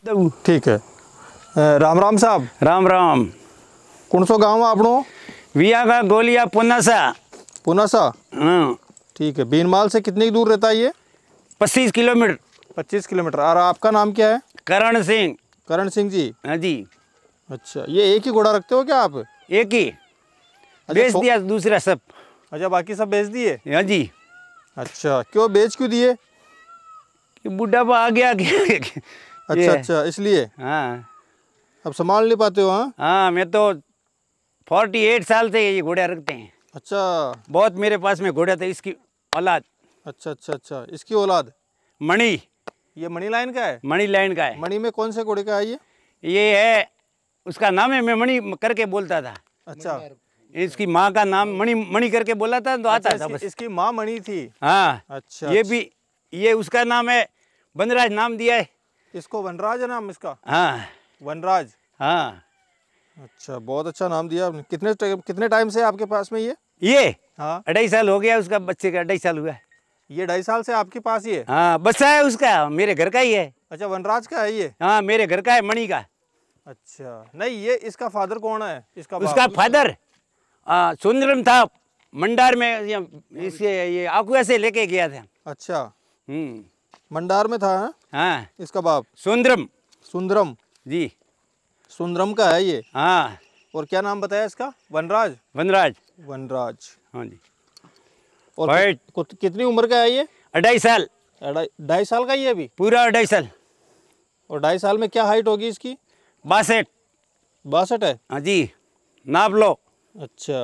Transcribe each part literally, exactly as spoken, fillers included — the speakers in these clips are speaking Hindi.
ठीक है। अ, राम राम साहब। राम राम। कौन सो गाँव आपनो? विया का गोलिया पुनासा। पुनासा। हाँ। ठीक है। बीनमाल से कितनी दूर रहता है ये? पच्चीस किलोमीटर। पच्चीस किलोमीटर। और आपका नाम क्या है? करण सिंह। करण सिंह जी। हाँ जी। अच्छा, ये एक ही घोड़ा रखते हो क्या आप? एक ही बेच दिया, दूसरा सब। अच्छा, बाकी सब बेच दिए? हाँ जी। अच्छा, क्यों बेच क्यों दिए? बुढ़ापा आ गया। अच्छा अच्छा, इसलिए। हाँ। अब संभाल नहीं पाते हो? हाँ हाँ, मैं तो अड़तालीस साल से ये घोड़े रखते हैं। अच्छा। बहुत मेरे पास में घोड़ा था, इसकी औलाद। अच्छा अच्छा अच्छा, इसकी औलाद मणि। ये मणि लाइन का है? मणि लाइन का है। मणि में कौन से घोड़े का है ये? ये है, उसका नाम है, मैं मणि करके बोलता था। अच्छा। इसकी माँ का नाम मणि मणि करके बोला था तो आता अच्छा, था बस। इसकी माँ मणि थी? हाँ। अच्छा। ये भी, ये उसका नाम है, वनराज नाम दिया है इसको वनराज है नाम इसका? हाँ। वनराज। हाँ। अच्छा, बहुत अच्छा नाम दिया आपने। कितने कितने टाइम से आपके पास में ये? ये हाँ, अढ़ाई साल हो गया उसका, बच्चे का अढ़ाई साल हुआ है। ये ढाई साल से आपके पास ही है? हाँ, बच्चा है उसका, मेरे घर का ही है। अच्छा, वनराज का है ये? हाँ, मेरे घर का है, मणि का। अच्छा, नहीं ये इसका फादर कौन है? इसका बाप? उसका फादर सुंदरम था, मंडार में। इसके ये आकुआ से लेके गया था। अच्छा, हम्म। मंडार में था? है? हाँ, इसका बाप सुंदरम सुंदरम जी। सुंदरम का है ये? हाँ। और क्या नाम बताया इसका? वनराज। वनराज। वनराज। हाँ जी। और कि, कि, कितनी उम्र का है ये? अढ़ाई साल। अढ़ाई ढाई साल का ही है अभी? पूरा अढ़ाई साल। और ढाई साल में क्या हाइट होगी इसकी? बासठ। बासठ है? हाँ जी, नाप लो। अच्छा।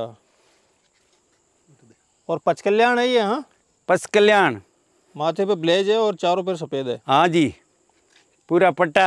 और पचकल्याण है ये? हाँ, पच कल्याण। माथे पे ब्लेज है और चारों पैर सफेद है? हाँ जी, पूरा पट्टा।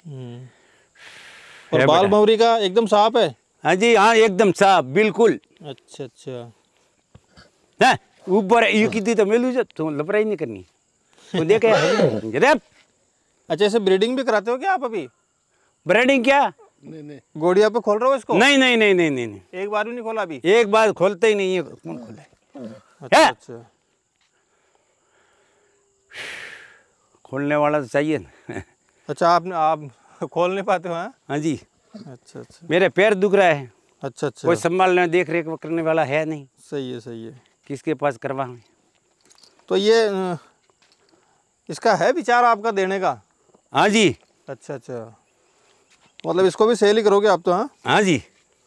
और बाल मौरी का एकदम साफ है? हाँ जी, हाँ एकदम साफ, बिल्कुल। अच्छा अच्छा। हाँ, ऊपर ये की तो मेलू जो तो लपराई नहीं करनी तो देखे। अच्छा, ऐसे ब्रीडिंग भी कराते हो क्या आप अभी? ब्रीडिंग क्या? नहीं नहीं, गोड़िया पे खोल रहे हो इसको? नहीं नहीं नहीं नहीं नहीं नहीं, एक बार भी नहीं खोला अभी? एक बार खोलते ही नहीं है। कौन खोले? अच्छा अच्छा। खोलने वाला तो चाहिए ना। अच्छा, आप आप खोल नहीं पाते हो? हाँ हाँ जी। अच्छा अच्छा। मेरे पैर दुख रहा है। अच्छा अच्छा। कोई संभालने देख रेख करने वाला है नहीं। सही है सही है। किसके पास करवाऊं? तो ये इसका है विचार आपका देने का? हाँ जी। अच्छा अच्छा, मतलब इसको भी सेल ही करोगे आप तो? हाँ हाँ जी।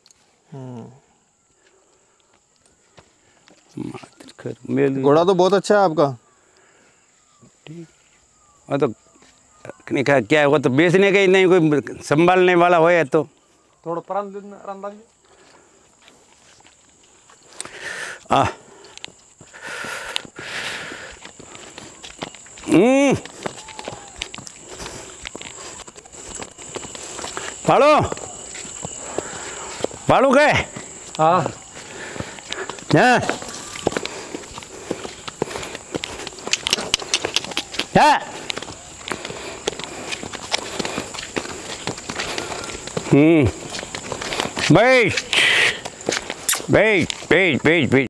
घोड़ा तो बहुत अच्छा है आपका। वो तो क्या है, वो तो बेचने का ही नहीं, कोई संभालने वाला हो या तो थोड़ा प्राण आ हम्म पालो पालो गए। हाँ हाँ हाँ। हम्म बैठ बैठ बैठ बैठ बैठ।